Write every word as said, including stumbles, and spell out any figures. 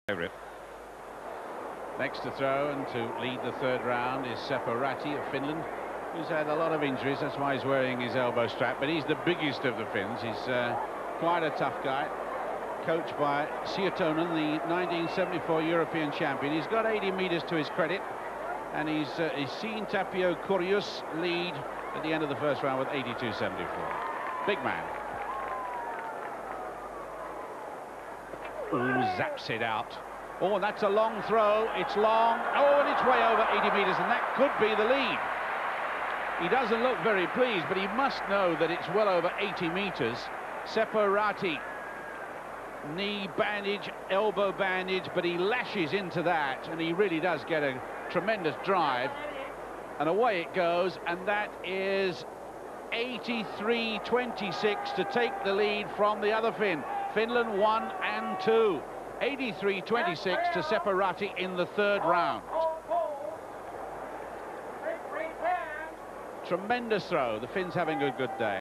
Favourite. Next to throw and to lead the third round is Seppo Räty of Finland, who's had a lot of injuries. That's why he's wearing his elbow strap, but he's the biggest of the Finns. He's uh, quite a tough guy, coached by Sietonen, the nineteen seventy-four European champion. He's got eighty metres to his credit, and he's, uh, he's seen Tapio Korjus lead at the end of the first round with eighty-two seventy-four. Big man. Ooh, zaps it out. Oh, and that's a long throw. It's long. Oh, and it's way over eighty metres, and that could be the lead. He doesn't look very pleased, but he must know that it's well over eighty metres. Seppo Räty, knee bandage, elbow bandage, but he lashes into that, and he really does get a tremendous drive. And away it goes, and that is eighty-three twenty-six to take the lead from the other Finn. Finland one and two. eighty-three twenty-six to Seppo Räty in the third round. Tremendous throw. The Finns having a good day.